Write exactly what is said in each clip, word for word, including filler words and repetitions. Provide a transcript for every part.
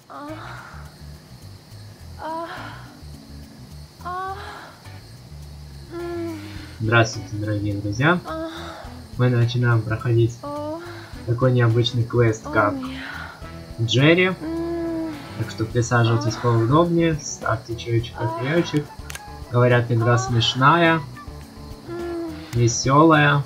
Здравствуйте, дорогие друзья! Мы начинаем проходить такой необычный квест, как Джерри. Так что присаживайтесь поудобнее, ставьте чаечек, кофеечек. Говорят, игра смешная, веселая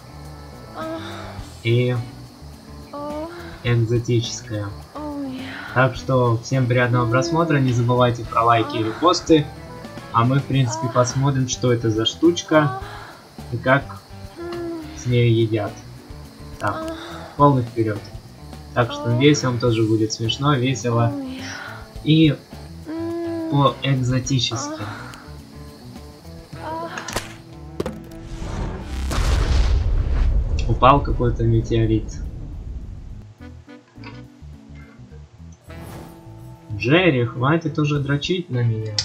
и экзотическая. Так что всем приятного просмотра, не забывайте про лайки и репосты. А мы, в принципе, посмотрим, что это за штучка и как с ней едят. Так, полный вперед. Так что надеюсь, вам тоже будет смешно, весело и по-экзотически. Упал какой-то метеорит. Джерри, хватит уже дрочить на меня.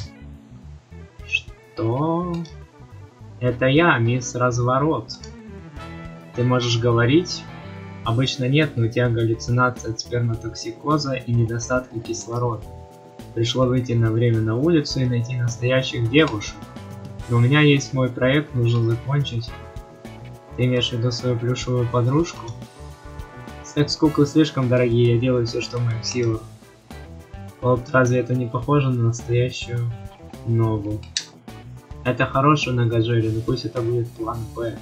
Что? Это я, мисс Разворот. Ты можешь говорить? Обычно нет, но у тебя галлюцинация от сперматоксикоза и недостатка кислорода. Пришло выйти на время на улицу и найти настоящих девушек. Но у меня есть мой проект, нужно закончить. Ты имеешь в виду свою плюшевую подружку? Секс-куклы слишком дорогие, я делаю все, что в моих силах. Вот разве это не похоже на настоящую ногу? Это хорошая нога, Джерри, но пусть это будет план Б.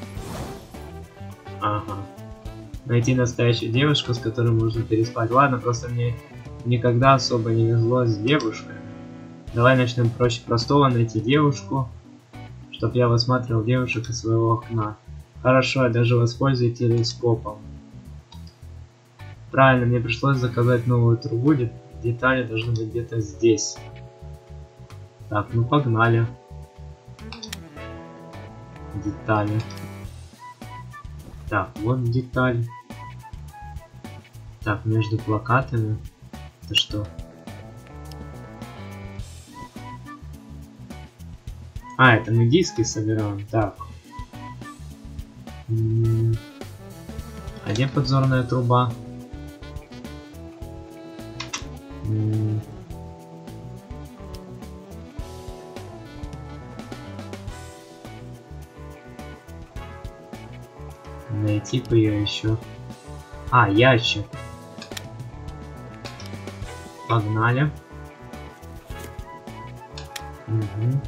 Ага. Найти настоящую девушку, с которой можно переспать. Ладно, просто мне никогда особо не везло с девушками. Давай начнем проще простого, найти девушку, чтоб я высматривал девушек из своего окна. Хорошо, я даже воспользуюсь телескопом. Правильно, мне пришлось заказать новую трубу, детали должны быть где-то здесь. Так, ну погнали. Детали. Так, вот деталь. Так, между плакатами. Это что? А, это мы диски собираем. Так. М-м- а где подзорная труба? М-м- Найти бы ее еще. А, ящик. Погнали. Угу.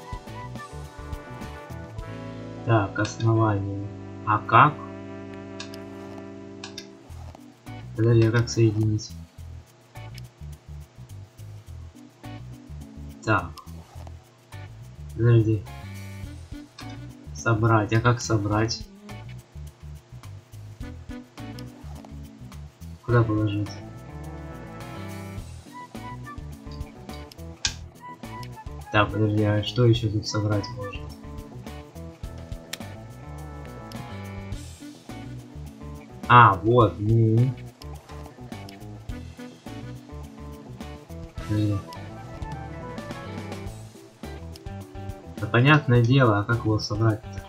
Так, основание. А как? Подожди, а как соединить? Так. Подожди. Собрать. А как собрать? Куда положить? Так, подожди, а что еще тут собрать можно? А, вот, ну. Подожди. Да понятное дело, а как его собрать-то?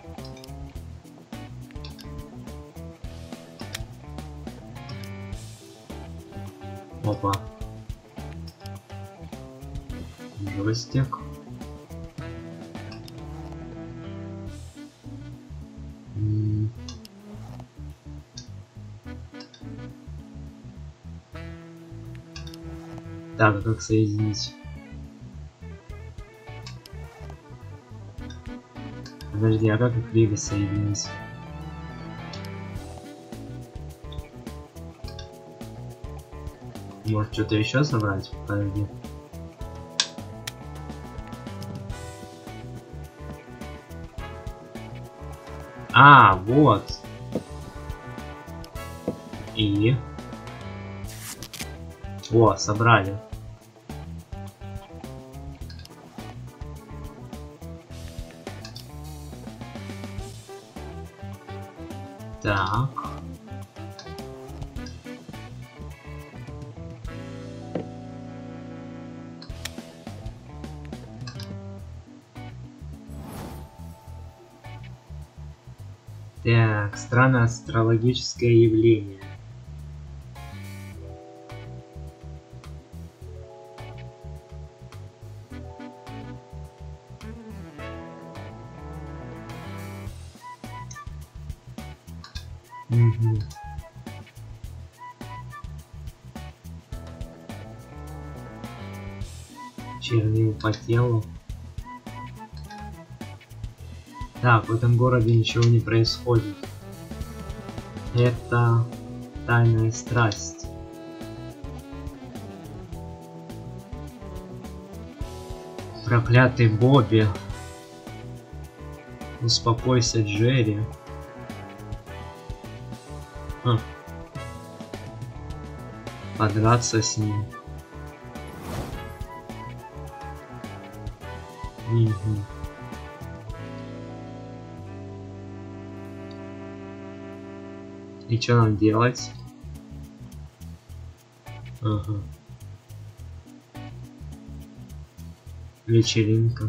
Опа. Жестик. М. Так, а как соединить? Подожди, а как их лига соединить? Может, что-то еще собрать? Подожди. А, вот. И... О, собрали. Так. Так, странное астрологическое явление. Угу. Чернил по телу. Так, в этом городе ничего не происходит. Это тайная страсть. Проклятый Бобби. Успокойся, Джерри. А. Подраться с ним. Угу. И что нам делать? Ага. Вечеринка.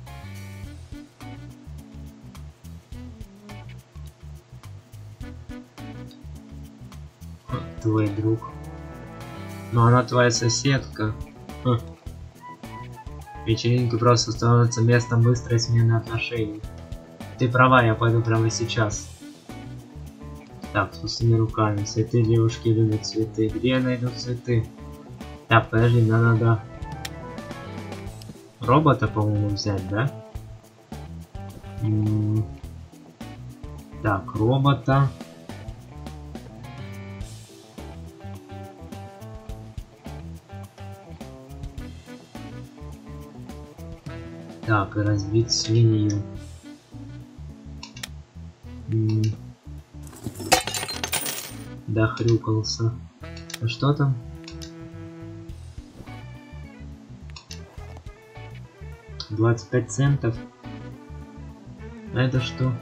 Твой друг. Но она твоя соседка. Хм. Вечеринки просто становятся местом быстрой смены отношений. Ты права, я пойду прямо сейчас. Так, с пустыми руками. Цветы, девушки любят цветы. Где я найду цветы? Так, подожди, нам надо робота, по-моему, взять, да? М-м- так, робота. Так, и разбить свинью. М-м- Дохрюкался. А что там? двадцать пять центов. А это что?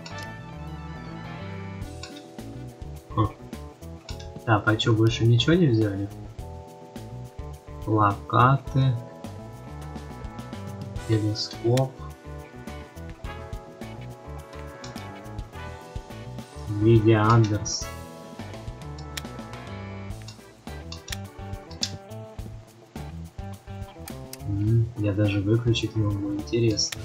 О. Так, а что, больше ничего не взяли? Плакаты. Телескоп. Лидия Андерс. М-м, я даже выключить могу, интересно.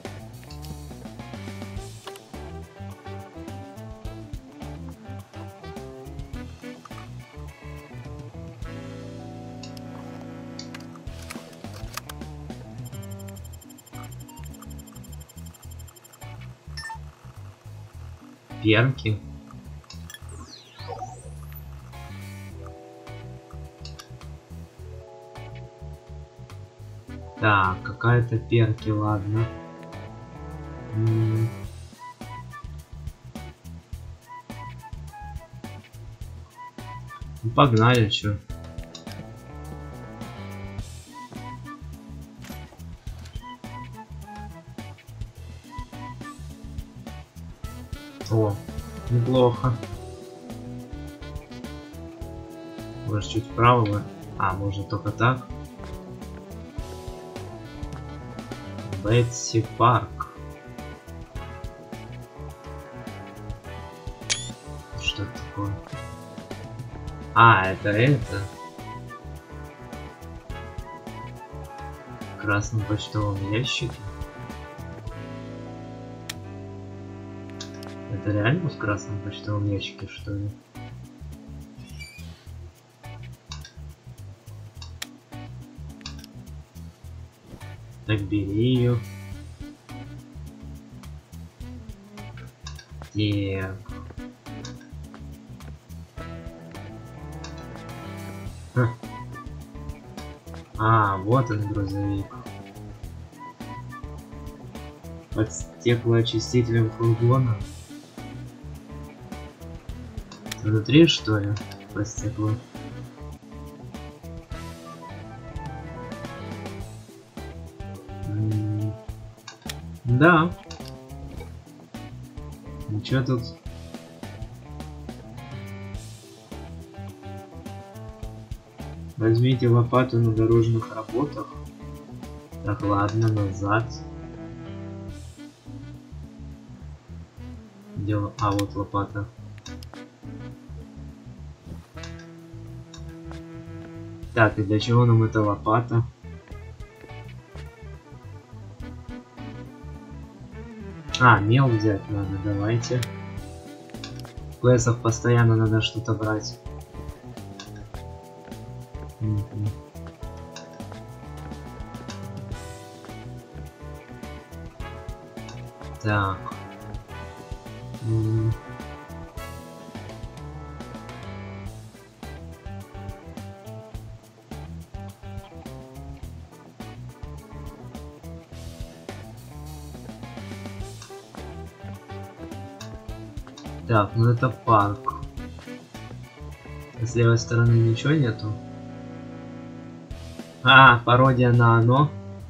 Перки. Так, какая-то перки, ладно. М-м. Ну, погнали, чё. О, неплохо. Может, чуть вправо? А, можно только так. Бетси Парк. Что это такое? А, это это. В красном почтовом ящике. Это реально в красном почтовом ящике, что ли? Так, бери ее. Так. Ха. А, вот он, грузовик. Под стеклоочистителем фургона. Внутри, что ли? Под стекло. М-м- да. Ничего тут. Возьмите лопату на дорожных работах. Так, ладно, назад. Дело. А, вот лопата. Так, и для чего нам эта лопата? А, мел взять надо, давайте. квестов постоянно надо что-то брать. Мгм. Так. М. Так, ну это парк. С левой стороны ничего нету. А, пародия на оно.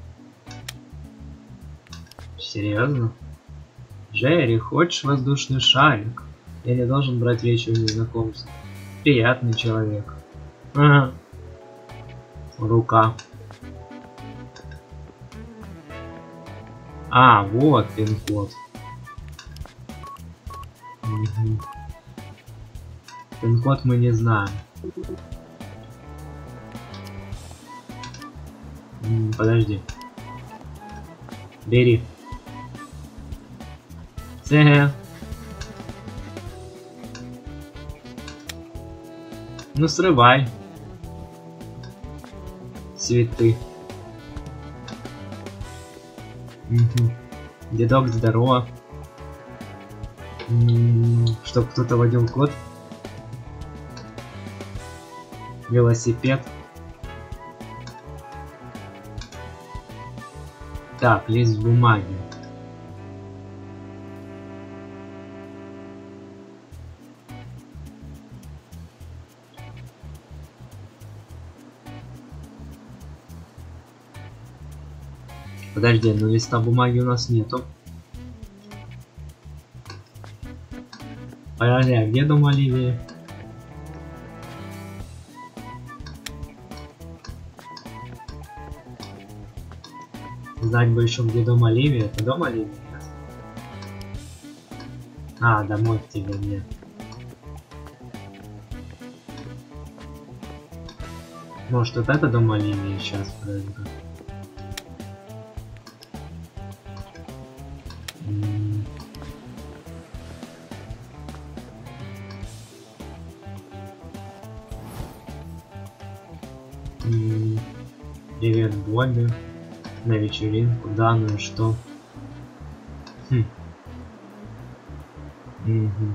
Серьезно? Джерри, хочешь воздушный шарик? Я не должен брать вещи у незнакомца. Приятный человек. Ага. Рука. А, вот пин-код. Угу. Пин-код мы не знаем. М, подожди. Бери. Ц. Ну срывай. Цветы. Угу. Дедок, здорово. М-м, чтоб кто-то водил код. Велосипед. Так, лист бумаги. Подожди, но листа бумаги у нас нету. Подожди, а где дом Оливии? Знать бы еще, где дом Оливии. Это дом Оливии? А, домой к тебе нет. Может, вот это дом Оливии сейчас, подожди-ка. Привет, Бобби. На вечеринку, да, ну и что? Хм. Угу.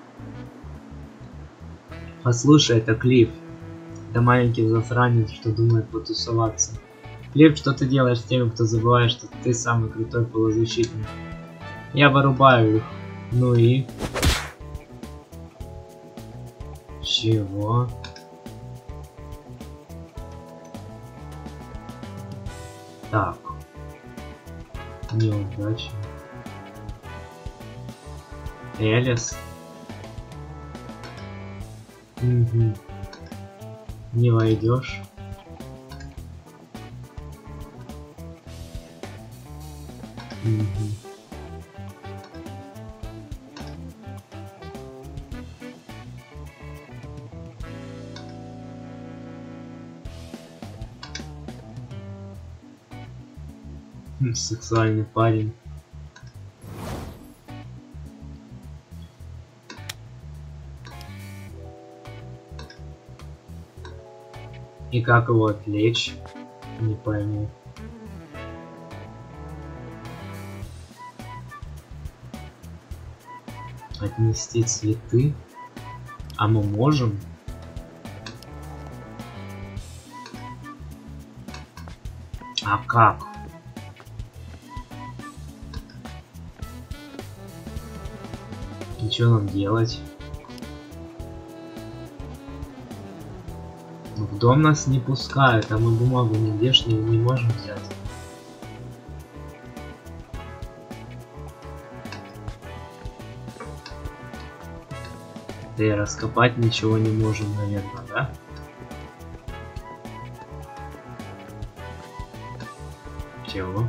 Послушай, это Клифф. Это маленький засранец, что думает потусоваться. Клифф, что ты делаешь с теми, кто забывает, что ты самый крутой полузащитник? Я вырубаю их. Ну и... Чего? Так. Неудача. Элис. Угу. Не войдешь. Угу. Сексуальный парень. И как его отвлечь? Не пойму. Отнести цветы? А мы можем? А как? И что нам делать? В дом нас не пускают, а мы бумагу нигдешнюю не можем взять. Да и раскопать ничего не можем, наверное, да? Чего?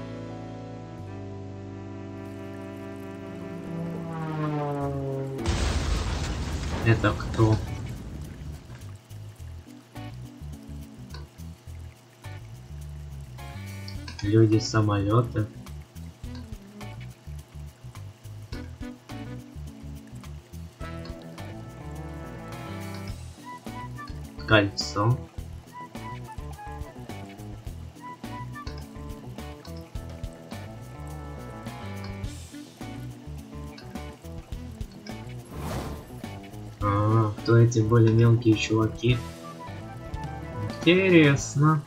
Это кто? Люди, самолеты. Кольцо. А, кто эти более мелкие чуваки? Интересно.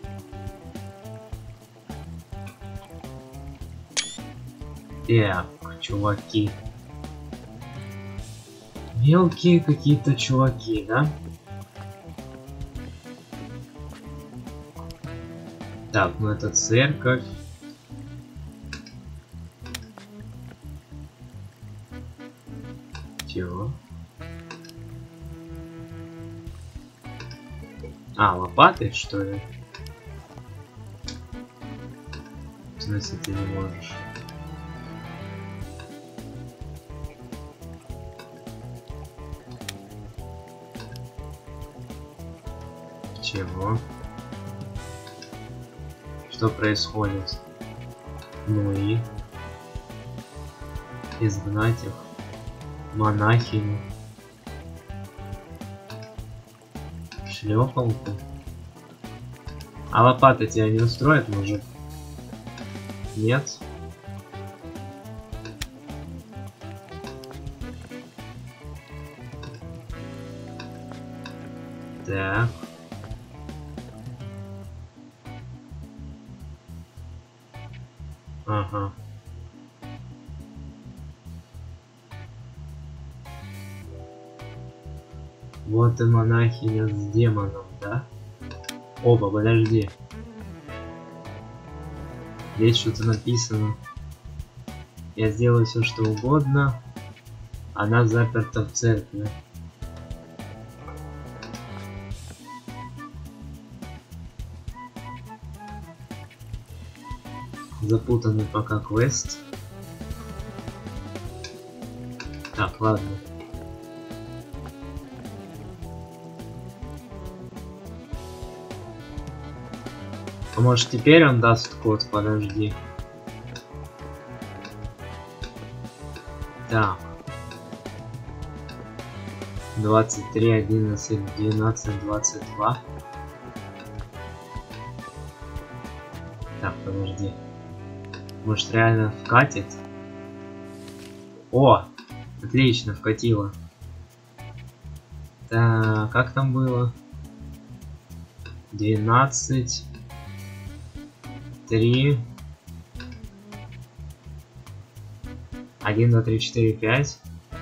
Так, чуваки. Мелкие какие-то чуваки, да? Так, ну это церковь. Чего? А, лопатой, что ли? В смысле, ты не можешь? Чего? Что происходит? Ну и изгнать их, монахиню, шлепалку. А лопата тебя не устроит, мужик? Нет? Так. Ага. Вот и монахиня с демоном, да? Опа, подожди. Здесь что-то написано. Я сделаю все, что угодно. Она заперта в церкви. Запутанный пока квест. Так, ладно. А может теперь он даст код? Подожди. Так. двадцать три, одиннадцать, двенадцать, двадцать два. Так, подожди. Может реально вкатит? О! Отлично, вкатило. Так, как там было? двенадцать. три. один, два, три, четыре, пять.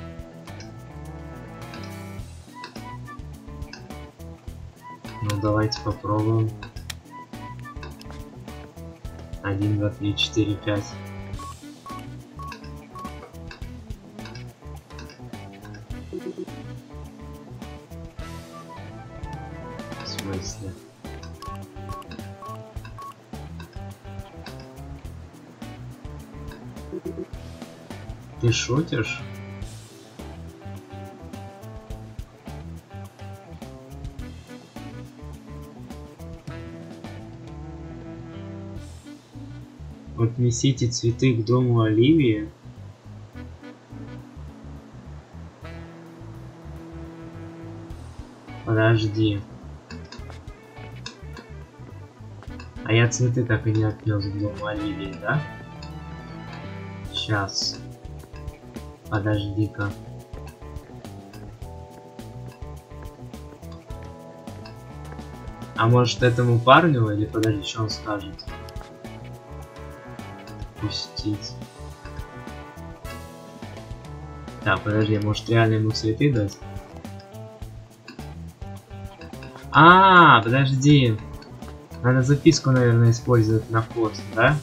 Ну давайте попробуем. один, два, три, четыре, пять. В смысле? Ты шутишь? Отнесите цветы к дому Оливии. Подожди. А я цветы так и не отнес к дому Оливии, да? Сейчас. Подожди-ка. А может этому парню или подожди, что он скажет? Пустить. Так, подожди, может реально ему цветы дать? А, подожди. Надо записку, наверное, использовать на код, да?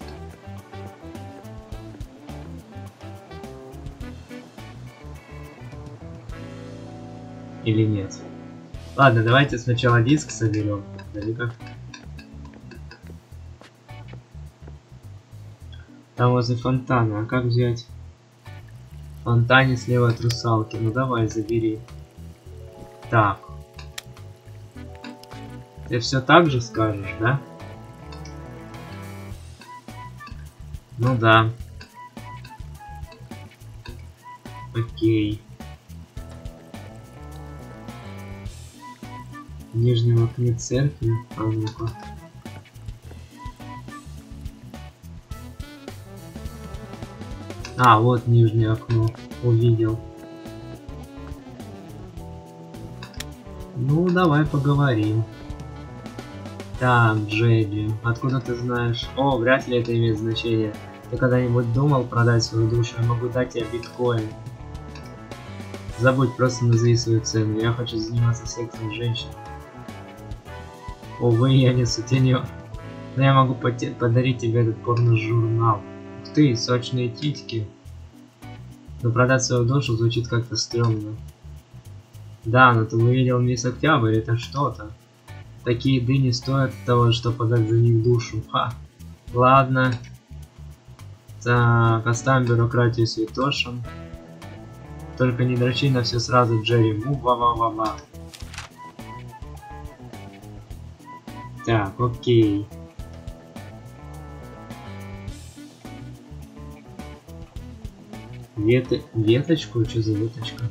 Или нет? Ладно, давайте сначала диск соберем. Далеко. Там возле фонтана. А как взять? В фонтане слева от русалки. Ну давай, забери. Так. Ты все так же скажешь, да? Ну да. Окей. В нижнем окне церкви. А ну-ка. А, вот нижнее окно. Увидел. Ну, давай поговорим. Так, Джерри, откуда ты знаешь? О, вряд ли это имеет значение. Ты когда-нибудь думал продать свою душу? Я могу дать тебе биткоин. Забудь, просто назови свою цену. Я хочу заниматься сексом с женщиной. Увы, я не сутенер. Но я могу подарить тебе этот порно-журнал. Ух ты, сочные титьки. Но продать свою душу звучит как-то стрёмно. Да, но ты увидел мисс Октябрь, это что-то. Такие дыни стоят того, чтобы подать за них душу. Ха. Ладно. Так, оставим бюрократию святошем. Только не дрочи на все сразу, Джерри. Му-ва-ва-ва-ва. Так, окей. Вет... Веточку? Что за веточка?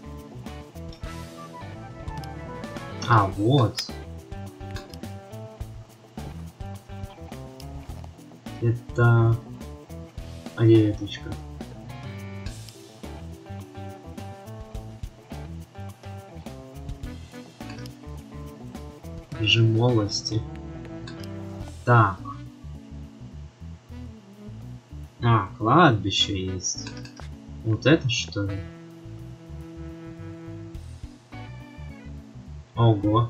А, вот. Это... А где веточка? Жимолости. Так. А, кладбище есть. Вот это что ли? Ого.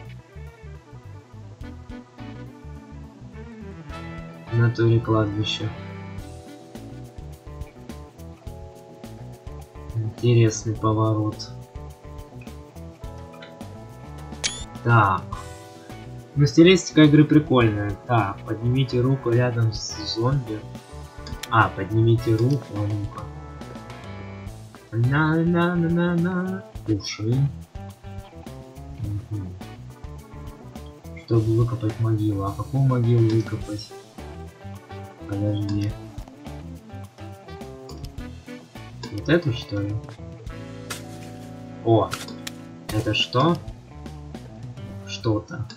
В натуре кладбище. Интересный поворот. Так. Ну, стилистика игры прикольная. Так, поднимите руку рядом с зомби. А, поднимите руку, а ну-ка. На-на-на-на-на. Уши. Угу. Чтобы выкопать могилу. А какую могилу выкопать? Подожди. Вот эту, что ли? О! Это что? Что-то.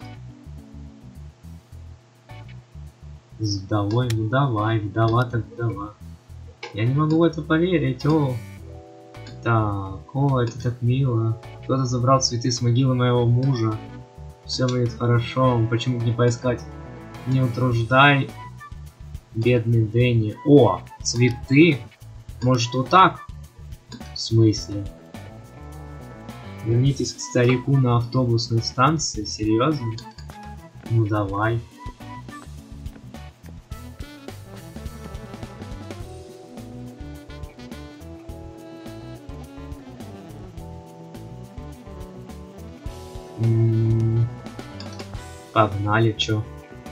С вдовой, ну давай, вдова так вдова. Я не могу в это поверить, о. Так, о, это так мило. Кто-то забрал цветы с могилы моего мужа. Все будет хорошо, почему бы не поискать? Не утруждай, бедный Дэнни. О, цветы? Может вот так? В смысле? Вернитесь к старику на автобусной станции, серьезно? Ну давай. М-м-м. Погнали, чё?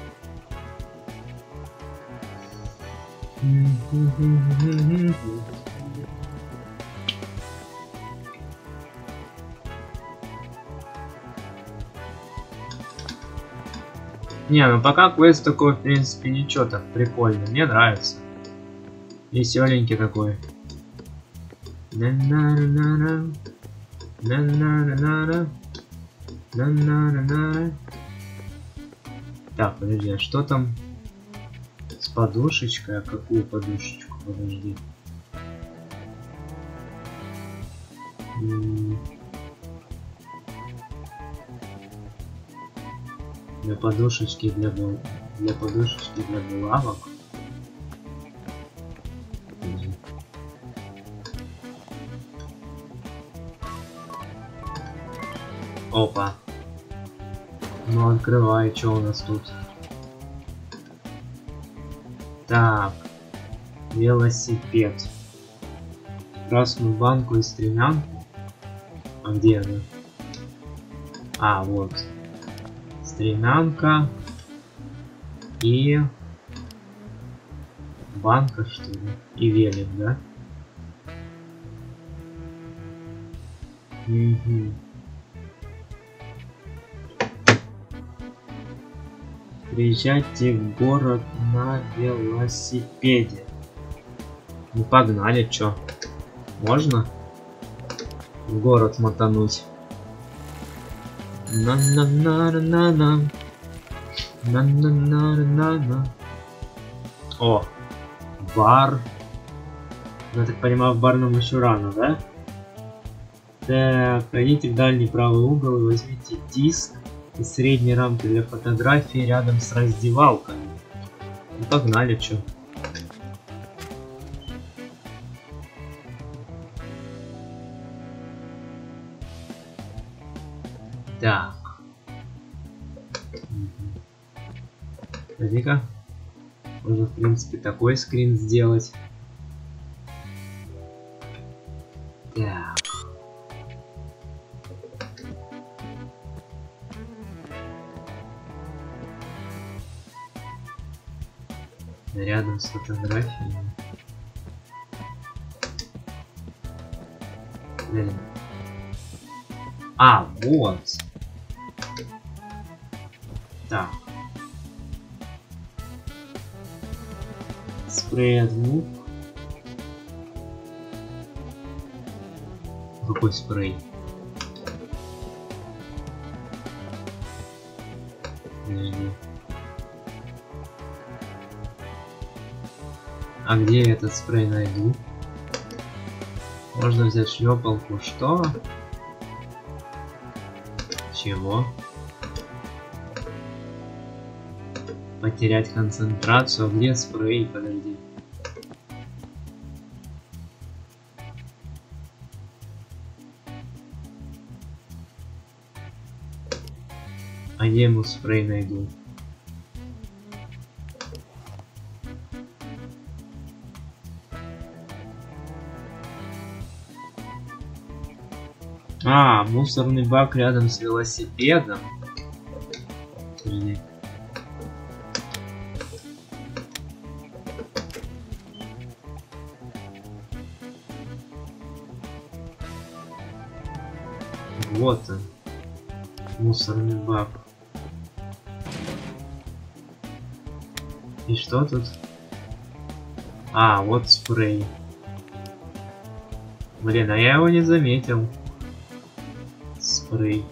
Не, ну пока квест такой, в принципе, ничего так прикольно. Мне нравится. Веселенький такой. На-на-на-на-на. На-на-на-на-на. На-на-на-на. Так, подожди, а что там с подушечкой? А какую подушечку? Подожди. М-м- Для подушечки для бул... для подушечки для булавок. Опа. Ну открывай, что у нас тут? Так. Велосипед. Красную банку и стремянку. А где она? А, вот. Стремянка и банка, что ли, и велик, да? Угу. Приезжайте в город на велосипеде. Ну погнали, чё? Можно в город мотануть? на на на на на на на на на на О, бар. Я так понимаю, в барном еще рано, да? Так, пройдите в дальний правый угол и возьмите диск из средней рамки для фотографии рядом с раздевалками. Ну, погнали, чё. Так. Подожди-ка. Можно, в принципе, такой скрин сделать. Так. Рядом с фотографией. Блин. А, вот. Так. Спрей от мух. Какой спрей? Подожди. А где я этот спрей найду? Можно взять шлепалку. Что? Чего? Потерять концентрацию. А где спрей? Подожди. А где ему спрей найду? А, мусорный бак рядом с велосипедом. Подожди. Вот он. Мусорный бак. И что тут? А, вот спрей. Блин, а я его не заметил. Спрей.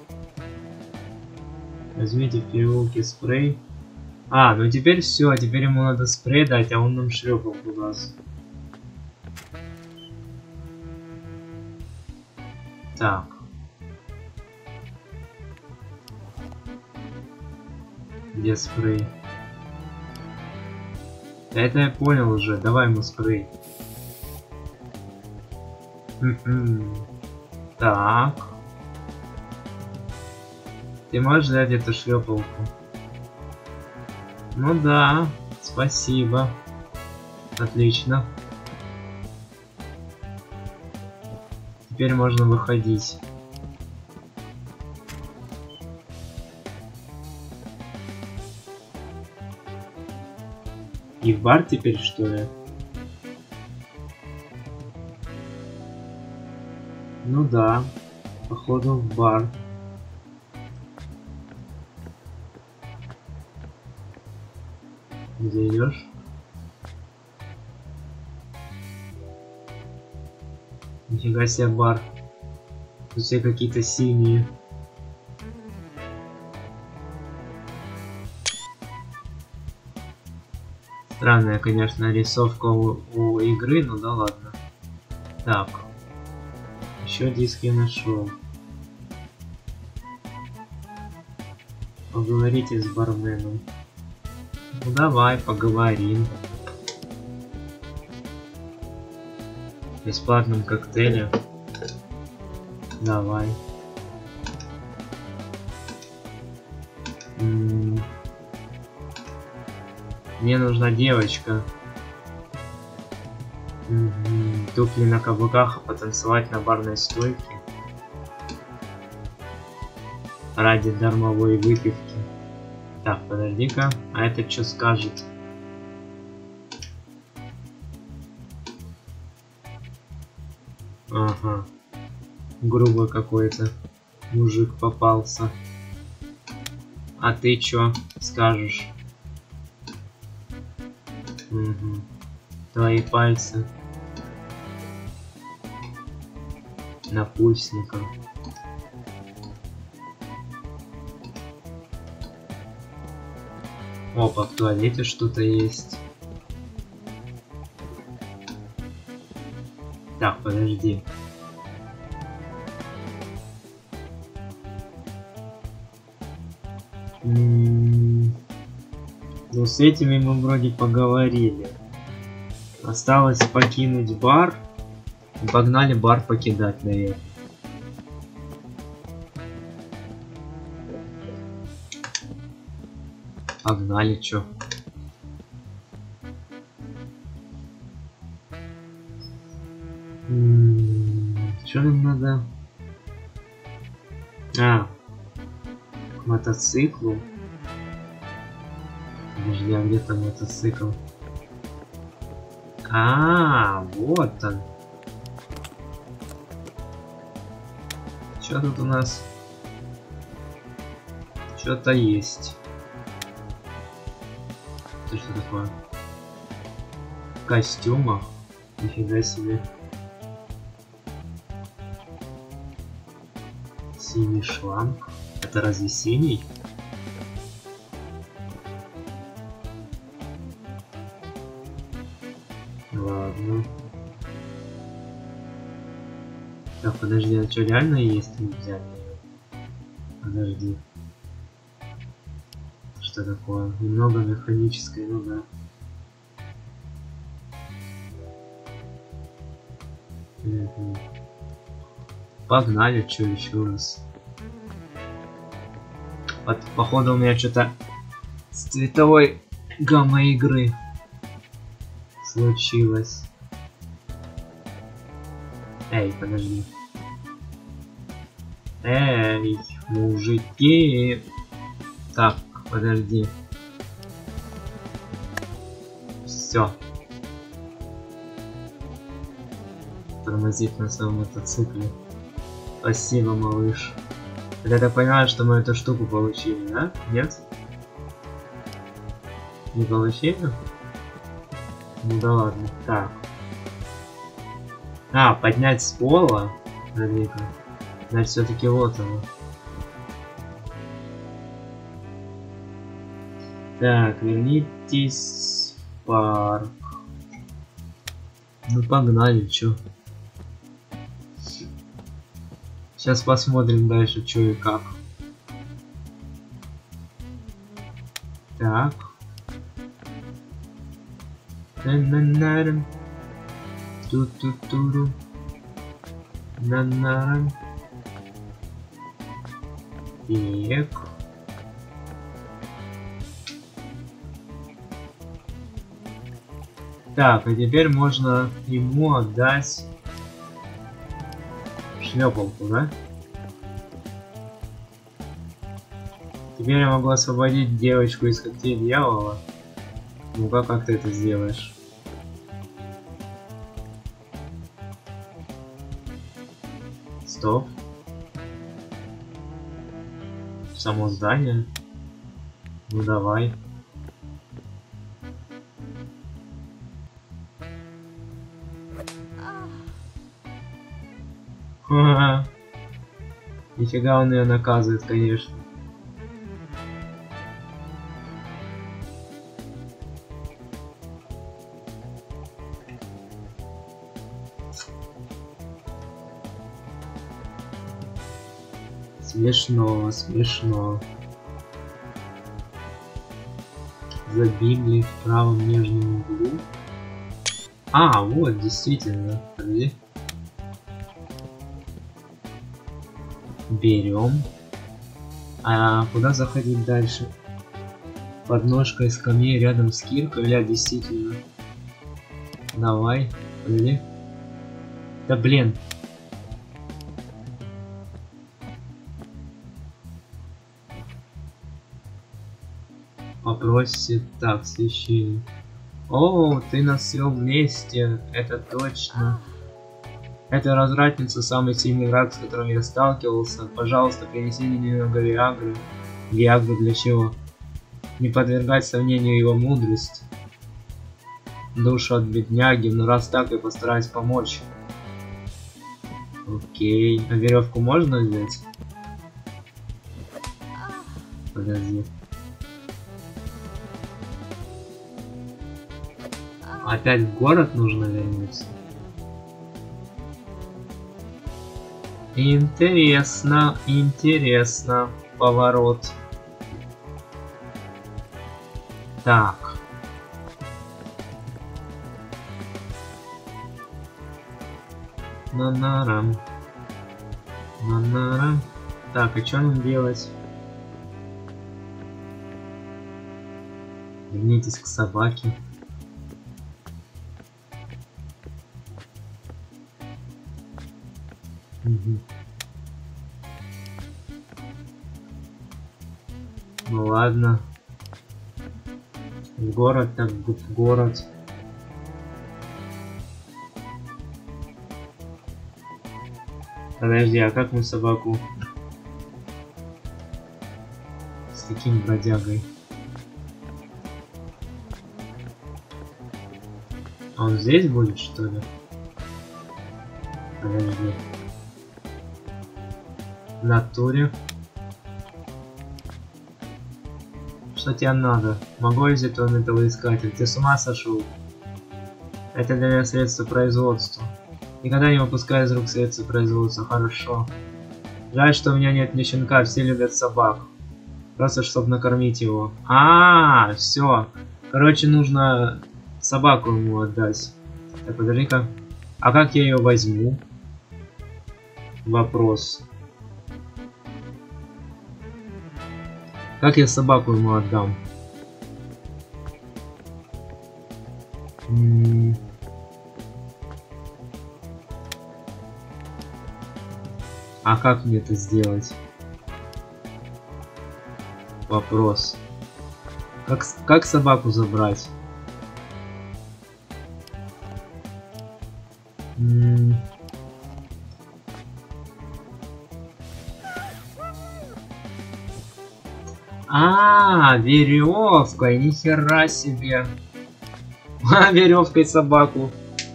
Возьмите в переулке спрей. А, ну теперь все, теперь ему надо спрей дать, а он нам шлепалку даст. Так. Где спрей? Это я понял уже, давай ему спрей. Так. Ты можешь взять эту шлепалку? Ну да, спасибо. Отлично. Теперь можно выходить. И в бар теперь, что ли? Ну да, походу в бар. Где идешь? Нифига себе бар. Тут все какие-то синие. Странная, конечно, рисовка у, у игры, ну да ладно. Так. Еще диск я нашел. Поговорите с барменом. Ну давай, поговорим. В бесплатном коктейле. Давай. М-м- Мне нужна девочка. М-м- Туфли на каблуках, а потанцевать на барной стойке. Ради дармовой выпивки. Так, подожди-ка. А это что скажет? Ага. Грубо какой-то мужик попался. А ты чё скажешь? Угу. Твои пальцы напульсником. Опа, в туалете что-то есть. Так, подожди. М-м-м. Ну, с этими мы вроде поговорили. Осталось покинуть бар. И погнали бар покидать, наверное. Погнали, чё? М-м, чё нам надо? А, к мотоциклу. Подожди, а где там мотоцикл? А, вот он. Что тут у нас? Что-то есть. Это что такое? В костюмах? Нифига себе. Синий шланг. Это разве синий? Ладно. Так, подожди, а что реально есть нельзя? Подожди. Что такое? Немного механическое, ну да. Угу. Погнали, что еще раз. Под, походу у меня что-то с цветовой гаммой игры случилось. Эй, подожди. Эй, мужики. Так, подожди. Все. Тормозит на своем мотоцикле. Спасибо, малыш. Я так понимаю, что мы эту штуку получили, да? Нет? Не получили? Ну да ладно. Так. А, поднять с пола? Смотри-ка. Значит, все-таки вот оно. Так, вернитесь в парк. Ну погнали, чё. Сейчас посмотрим дальше, что и как. Так. На-на-нарам. Ту-ту-туру. На-нарам. Так. Так, а теперь можно ему отдать шлепалку, да? Теперь я могу освободить девочку из когтей дьявола. Ну-ка, как ты это сделаешь? Стоп. Само здание. Ну давай. Ха-ха. Нифига он ее наказывает, конечно. Смешно, смешно. Забили в правом нижнем углу. А, вот, действительно. Подожди. Берем. А куда заходить дальше? Подножка скамьи рядом с киркой. Ля, действительно. Давай. Подожди. Да блин. Попросит так, священник. О, ты нас свел вместе, это точно. Это развратница, самый сильный враг, с которым я сталкивался. Пожалуйста, принеси мне немного Виагры. Виагры для чего? Не подвергать сомнению его мудрость. Душу от бедняги, но раз так, я постараюсь помочь. Окей, а веревку можно взять? Подожди. Опять в город нужно вернуться. Интересно, интересно. Поворот. Так. На-на-рам. На-на-рам. Так, и что нам делать? Вернитесь к собаке. Угу. Ну ладно. В город, так в город. Подожди, а как мы собаку с таким бродягой? А он здесь будет, что ли? Подожди. В натуре. Что тебе надо? Могу я взять твой металлоискатель? Ты с ума сошел? Это для меня средство производства. Никогда не выпускай из рук средства производства. Хорошо. Жаль, что у меня нет ни щенка, все любят собак. Просто чтобы накормить его. А, -а, -а все. Короче, нужно собаку ему отдать. Так, подожди-ка. А как я ее возьму? Вопрос. Как я собаку ему отдам? М -м А как мне это сделать? Вопрос. Как, как собаку забрать? М -м А, веревка, нихера себе. А, веревкой собаку.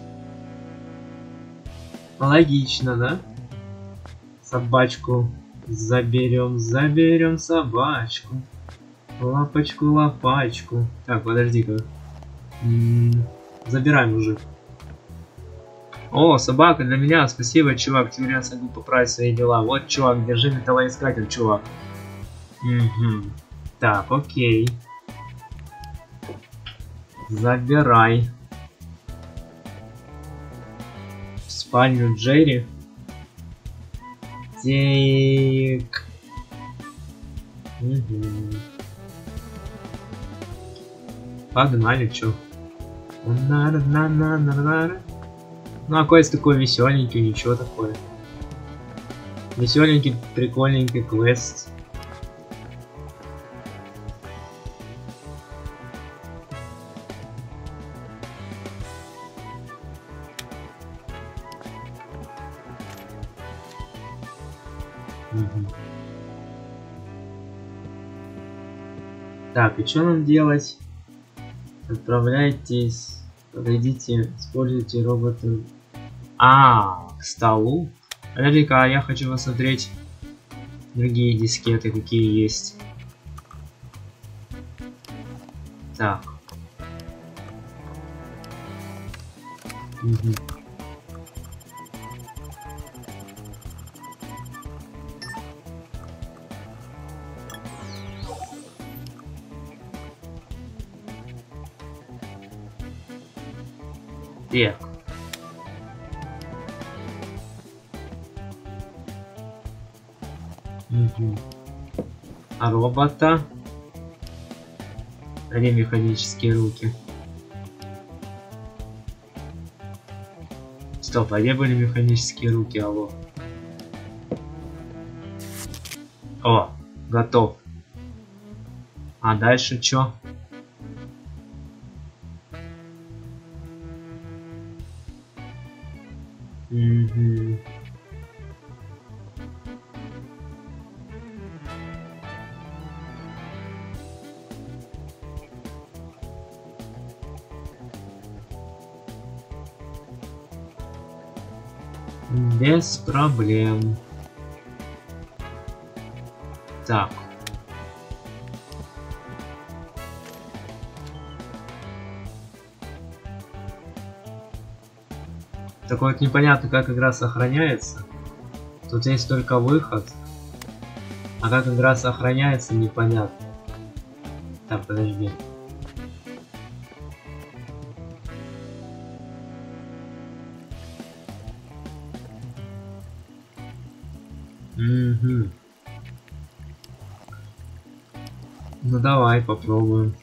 Логично, да? Собачку заберем, заберем собачку. Лапочку, лапачку. Так, подожди-ка. Забирай, мужик. О, собака для меня, спасибо, чувак. Теперь я смогу поправить свои дела. Вот, чувак, держи металлоискатель, чувак. Угу. Так, окей. Забирай. В спальню Джерри. Так. Угу. Погнали, чё? Ну, а квест такой веселенький, ничего такое. Веселенький, прикольненький квест. Угу. Так, и что нам делать? Отправляйтесь, подойдите, используйте робота. А, к столу? Подожди-ка, а я хочу посмотреть другие дискеты, какие есть. Так. Угу. Так. Угу. А робота? Где механические руки? Стоп, а где были механические руки, алло? О, готов. А дальше чё? Угу. Без проблем. Так. Так вот непонятно, как игра сохраняется. Тут есть только выход. А как игра сохраняется, непонятно. Так, подожди. Угу. Ну давай попробуем.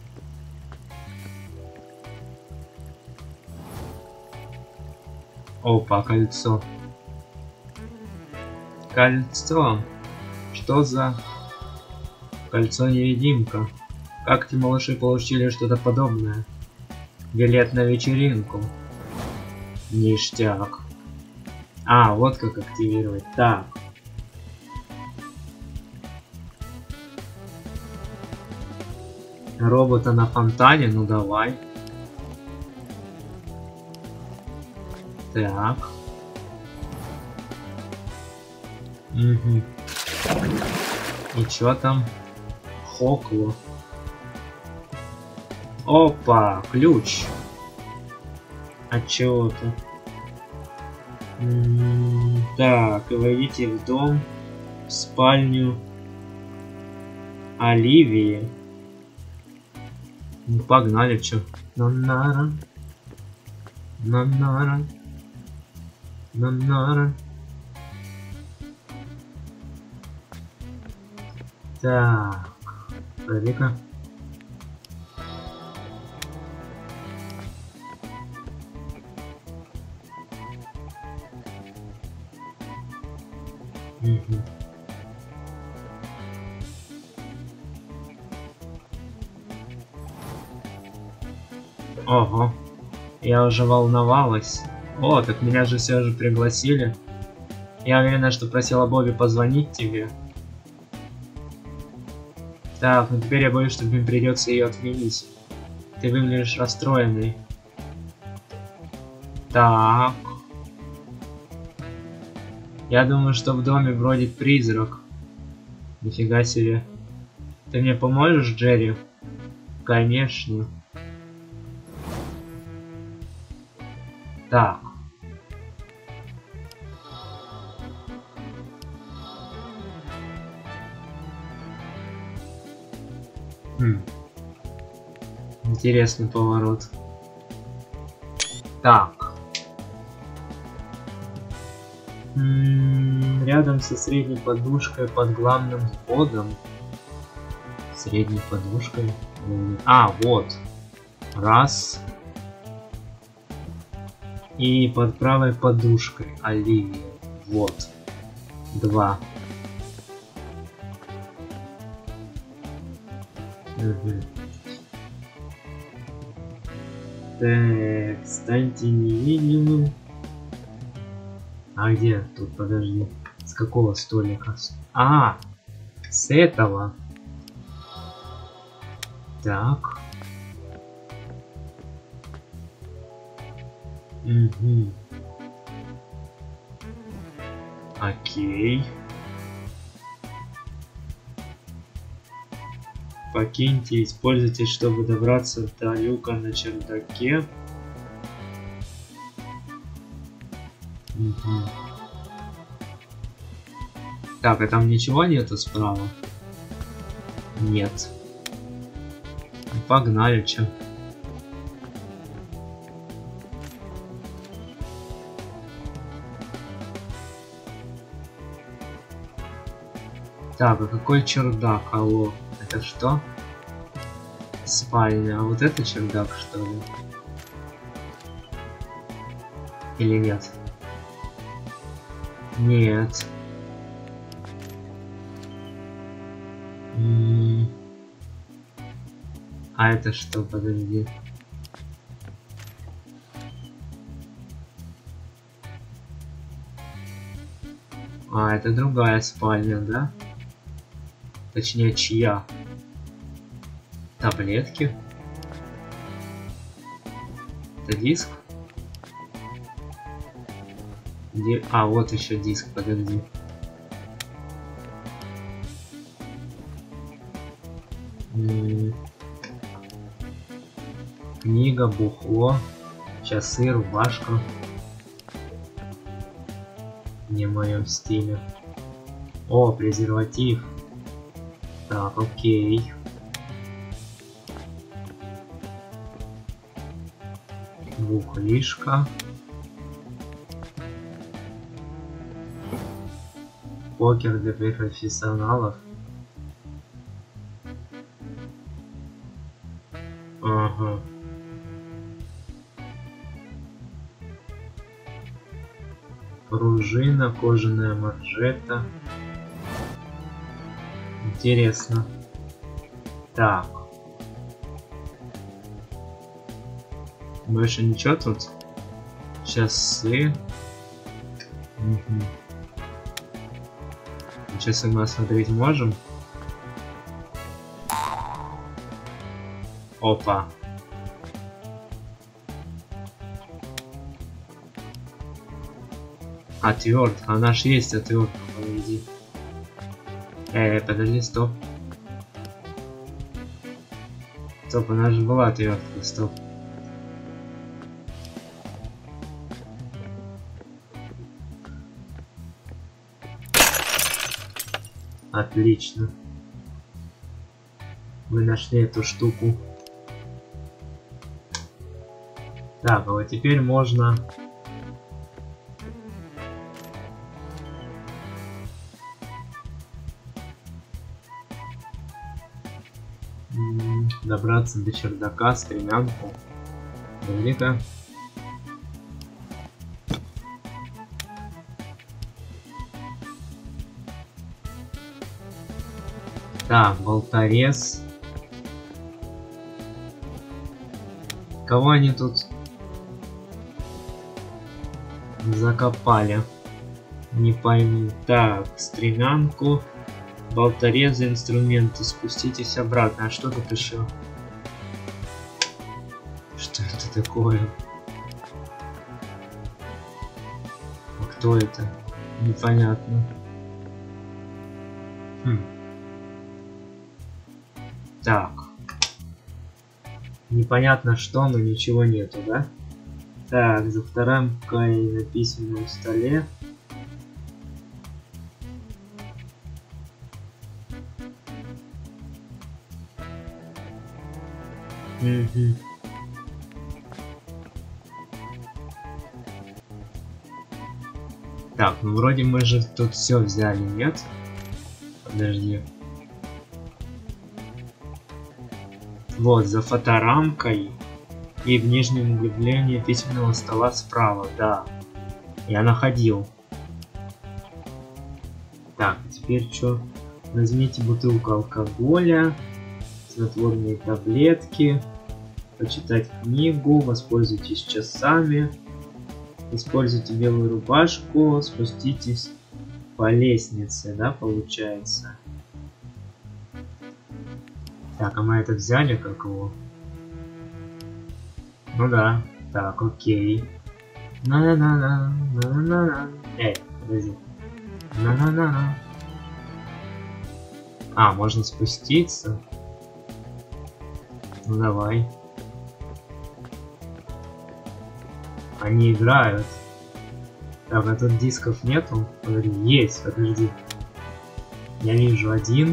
Опа, кольцо. Кольцо. Что за кольцо-невидимка? Как эти малыши получили что-то подобное? Билет на вечеринку. Ништяк. А, вот как активировать. Так. Робота на фонтане, ну давай. Так. Угу. И чё там? Хокло. Опа, ключ. А чего-то. Так, войдите в дом, в спальню Оливии. Ну, погнали, чё. Нанара. Нанара. Нанара. Так, подожди-ка. Угу. Ого, я уже волновалась. О, так меня же все же пригласили. Я уверена, что просила Бобби позвонить тебе. Так, ну теперь я боюсь, что мне придется ее отменить. Ты выглядишь расстроенный. Так. Я думаю, что в доме бродит призрак. Нифига себе. Ты мне поможешь, Джерри? Конечно. Так. Хм. Интересный поворот. Так. М-м, рядом со средней подушкой под главным входом. Средней подушкой. А, вот. Раз. И под правой подушкой Оливия. Вот. Два. Угу. Так, станьте невидимым. А где? Тут, подожди. С какого столика? А, с этого. Так. Угу. Окей. Покиньте, используйте, чтобы добраться до люка на чердаке. Угу. Так, а там ничего нету справа? Нет. Погнали, чё. Так, а какой чердак? Алло, это что? Спальня, а вот это чердак, что ли? Или нет? Нет. М-м. А это что, подожди? А, это другая спальня, да? Точнее, чья? Таблетки? Это диск? Ди... А, вот еще диск, подожди. М-м. Книга, бухло, часы, рубашка. Не в моем стиле. О, презерватив. Так, окей. Бухлишка. Покер для профессионалов. Ага. Пружина, кожаная манжета. Интересно. Так. Больше ничего тут? Часы. Угу. Часы мы осмотреть можем. Опа. Отвертка. Она ж есть отвертка, подойди. Эй, подожди, стоп. Стоп, она же была отвертка, стоп. Отлично. Мы нашли эту штуку. Так, а вот теперь можно... добраться до чердака, стремянку. Подожди-ка. Так, болторез. Кого они тут закопали? Не пойму. Так, стремянку. Болторезы, инструменты. Спуститесь обратно. А что тут еще? Что это такое? А кто это? Непонятно. Хм. Так. Непонятно что, но ничего нету, да? Так, за вторым кай на письменном столе. Угу. Так, ну вроде мы же тут все взяли, нет? Подожди. Вот, за фоторамкой и в нижнем углублении письменного стола справа, да. Я находил. Так, теперь что? Возьмите бутылку алкоголя, снотворные таблетки, почитать книгу, воспользуйтесь часами, используйте белую рубашку, спуститесь по лестнице, да, получается. Так, а мы это взяли, как его? Ну да. Так, окей. На-на-на-на, на-на-на-на. Эй, подожди. На-на-на-на. А, можно спуститься. Ну давай. Они играют. Так, а тут дисков нету? Подожди, есть, подожди. Я вижу один.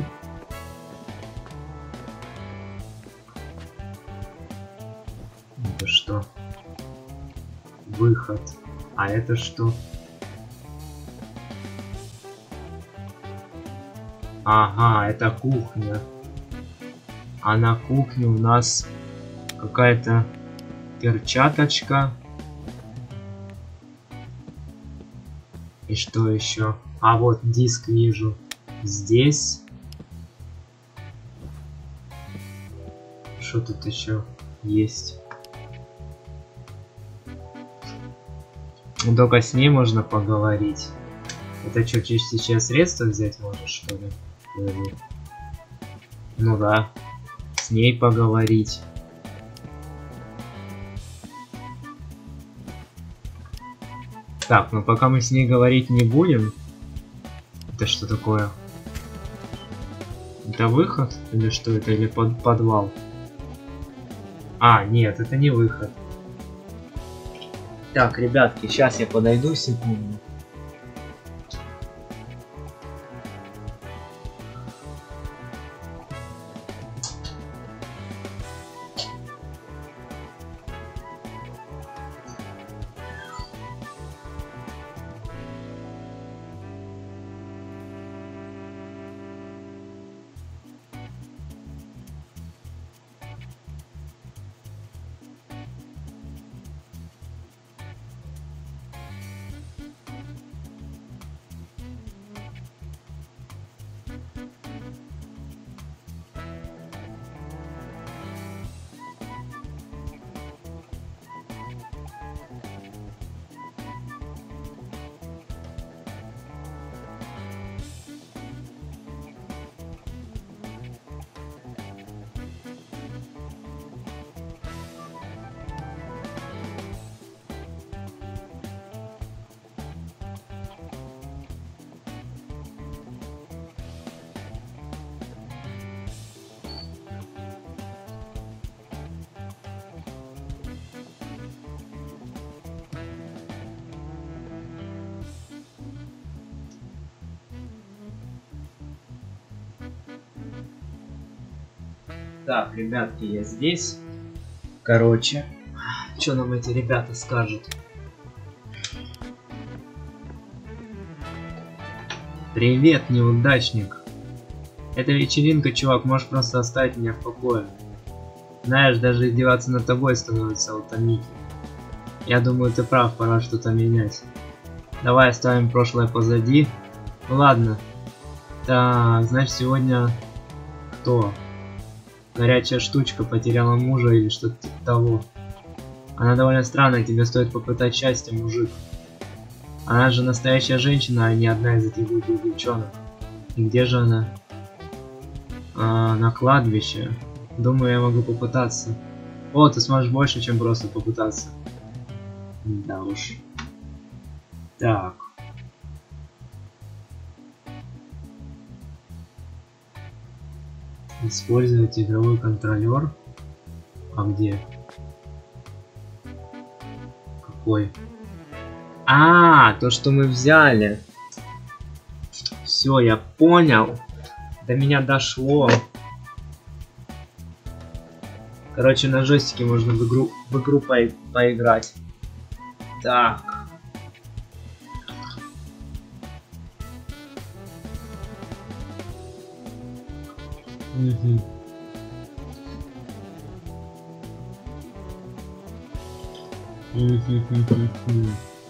Это что? Выход. А это что? Ага, это кухня. А на кухне у нас какая-то перчаточка. И что еще? А вот диск вижу. Здесь. Что тут еще есть? Ну, только с ней можно поговорить. Это что, сейчас средства взять можешь, что ли? Ну да. С ней поговорить. Так, ну пока мы с ней говорить не будем. Это что такое? Это выход? Или что это? Или под подвал? А, нет, это не выход. Так, ребятки, сейчас я подойду, секунду. Так, ребятки, я здесь. Короче, что нам эти ребята скажут? Привет, неудачник. Это вечеринка, чувак, можешь просто оставить меня в покое. Знаешь, даже издеваться над тобой становится утомительно. Я думаю, ты прав, пора что-то менять. Давай оставим прошлое позади. Ну ладно. Так, значит, сегодня... Кто? Горячая штучка потеряла мужа или что-то типа того. Она довольно странная, тебе стоит попытать счастье, мужик. Она же настоящая женщина, а не одна из этих глупых девчонок. И где же она? А, на кладбище. Думаю, я могу попытаться. О, ты сможешь больше, чем просто попытаться. Да уж. Так. Использовать игровой контролер. А где? Какой? А, то, что мы взяли. Все, я понял. До меня дошло. Короче, на джойстике можно в игру, в игру по поиграть. Так. Угу. Угу.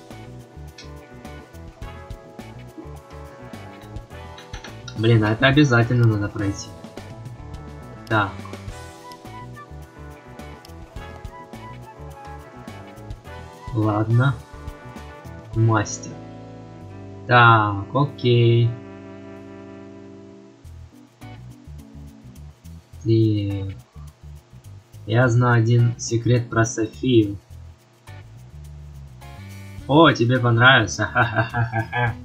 Блин, а это обязательно надо пройти. Так. Ладно. Мастер. Так, окей. И я знаю один секрет про Софию. О, тебе понравится. Ха-ха-ха-ха-ха.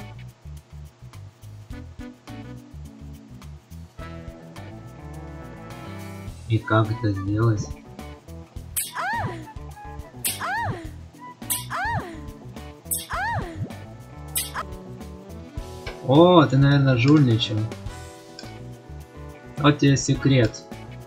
И как это сделать? О, ты, наверное, жульничал. Вот тебе секрет.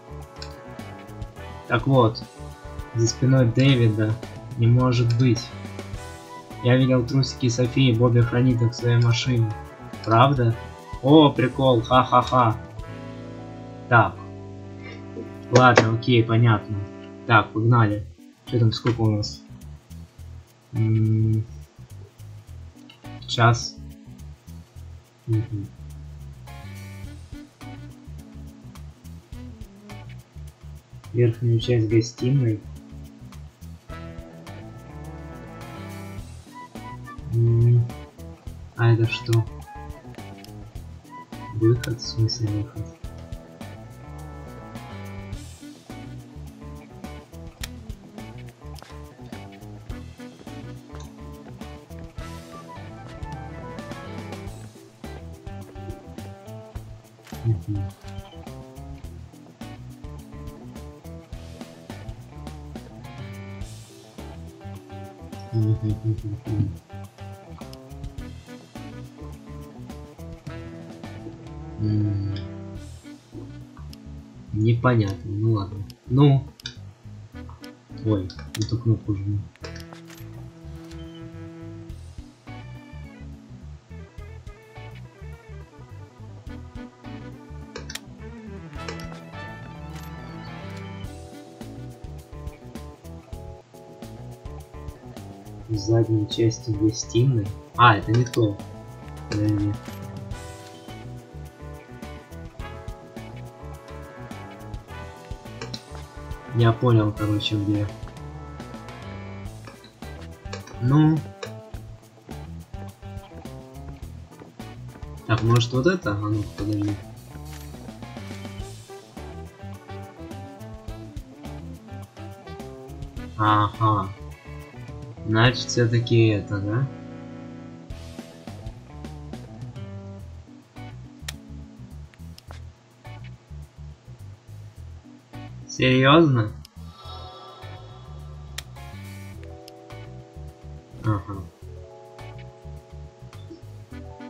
Так вот, за спиной Дэвида не может быть. Я видел трусики Софии, Бобби хранит их в своей машине. Правда? О, прикол, ха-ха-ха. Так. Ладно, окей, понятно. Так, погнали. Что там, сколько у нас? М-м- час. Угу. Верхнюю часть гостиной. М-м- а это что? Выход? В смысле выход? Угу. М-м. Непонятно, ну ладно. Ну. Ой, эту кнопку жму. В задней части гостиной. А, это не то. Подожди. Я понял, короче, где. Ну. Так, может вот это? А ну, подожди. Ага. Значит, все-таки это, да? Серьезно? Ага.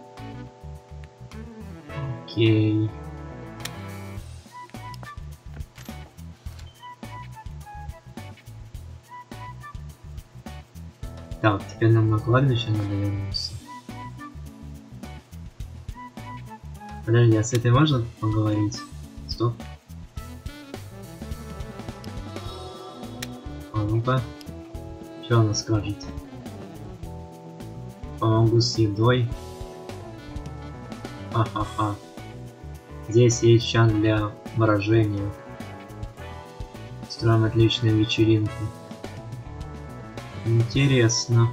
Окей. Так, теперь нам на кладбище надо вернуться. Подожди, а с этой можно поговорить? Стоп. А ну-ка. Что она скажет? Помогу с едой. Ха-ха-ха. Здесь есть чан для брожения. Строим отличную вечеринку. Интересно.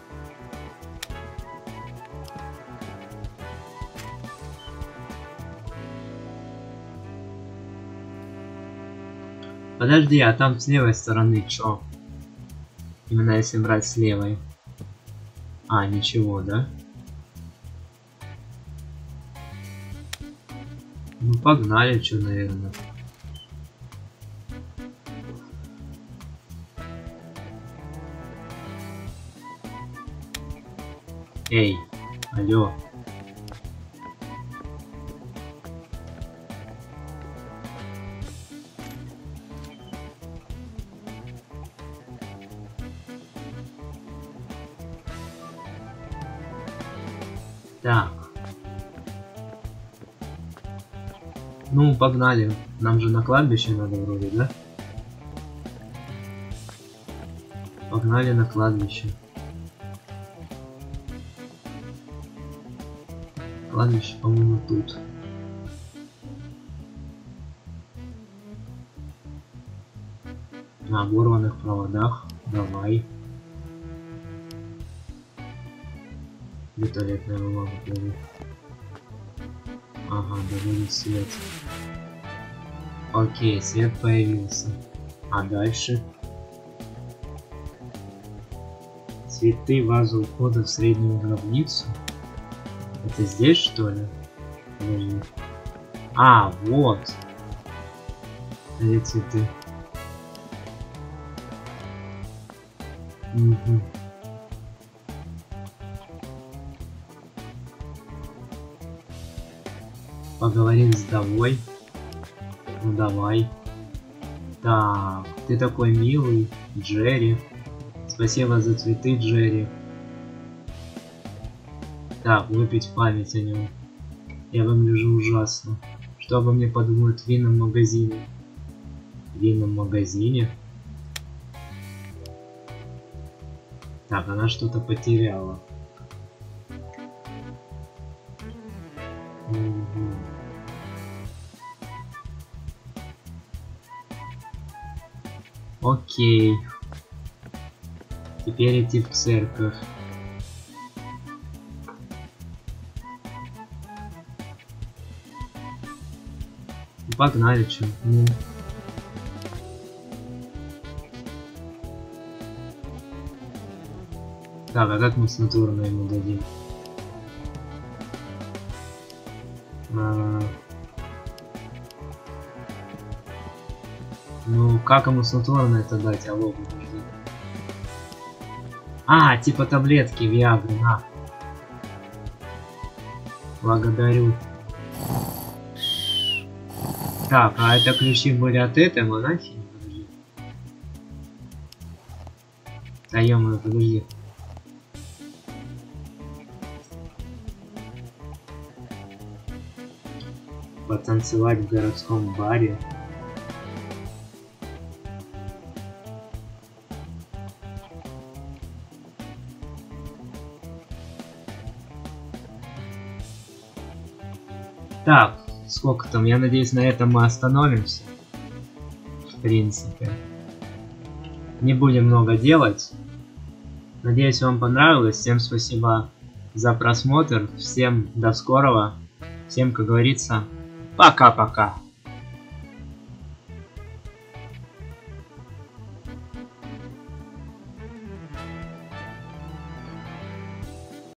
Подожди, а там с левой стороны чё? Именно если брать с левой. А, ничего, да? Ну погнали, чё, наверное. Эй, алло. Так. Ну, погнали. Нам же на кладбище надо вроде, да? Погнали на кладбище. Кладбище, по-моему, тут. На оборванных проводах. Давай. Где туалетная бумага плывет? Ага, доводит свет. Окей, свет появился. А дальше? Цветы, ваза у входа в среднюю гробницу. Это здесь, что ли? Подожди. А, вот. Эти цветы. Угу. Поговорим с Довой. Ну давай. Так, ты такой милый, Джерри. Спасибо за цветы, Джерри. Так, выпить память о нем. Я выгляжу ужасно. Что обо мне подумают в винном магазине? В винном магазине? Так, она что-то потеряла. Угу. Окей. Теперь идти в церковь. Погнали, чё. Ну. Так, а как мы снотворное ему дадим? А... Ну, как ему снотворное это дать? Алло, подожди. А, типа таблетки Виагры, на. Благодарю. Так, а это ключи были от этой монахини? Подожди. Да ё-моё, подожди. Потанцевать в городском баре. Так, сколько там? Я надеюсь, на этом мы остановимся. В принципе. Не будем много делать. Надеюсь, вам понравилось. Всем спасибо за просмотр. Всем до скорого. Всем, как говорится, пока-пока.